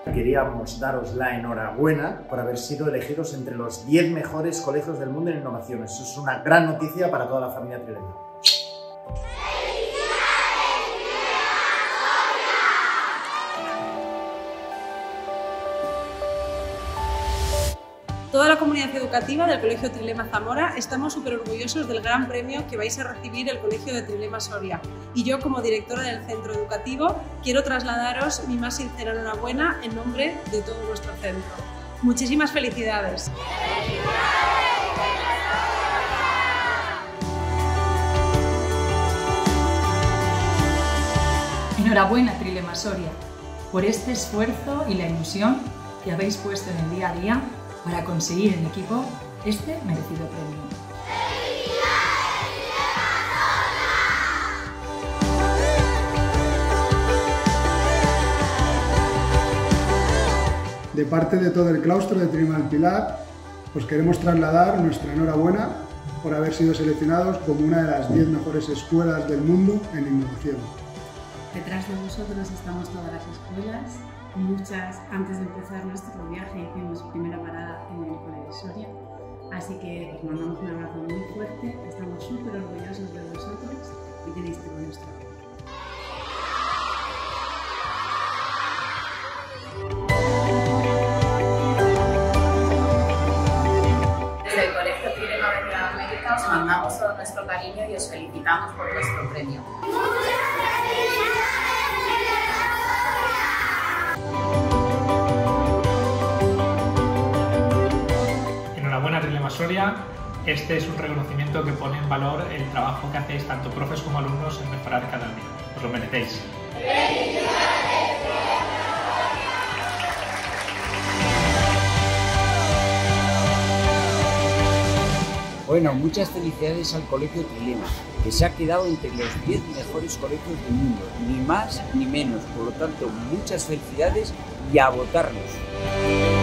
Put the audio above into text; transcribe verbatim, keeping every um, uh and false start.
Queríamos daros la enhorabuena por haber sido elegidos entre los diez mejores colegios del mundo en innovación. Eso es una gran noticia para toda la familia Trilema. Toda la comunidad educativa del Colegio Trilema Zamora estamos súper orgullosos del gran premio que vais a recibir el Colegio de Trilema Soria. Y yo, como directora del centro educativo, quiero trasladaros mi más sincera enhorabuena en nombre de todo nuestro centro. Muchísimas felicidades. Enhorabuena, Trilema Soria, por este esfuerzo y la ilusión que habéis puesto en el día a día para conseguir en equipo este merecido premio. De parte de todo el claustro de Trilema del Pilar, os queremos trasladar nuestra enhorabuena por haber sido seleccionados como una de las diez mejores escuelas del mundo en innovación. Detrás de vosotros estamos todas las escuelas. Muchas, antes de empezar nuestro viaje, hicimos primera parada en el Colegio Soria. Así que os mandamos un abrazo muy fuerte, estamos súper orgullosos de vosotros y tenéis todo nuestro apoyo. Desde el Colegio Trilema de América os mandamos todo nuestro cariño y os felicitamos por vuestro premio. Enhorabuena, Trilema Soria. Este es un reconocimiento que pone en valor el trabajo que hacéis tanto profes como alumnos en mejorar cada día. Os lo merecéis. Bueno, muchas felicidades al Colegio Trilema, que se ha quedado entre los diez mejores colegios del mundo, ni más ni menos. Por lo tanto, muchas felicidades y a votarnos.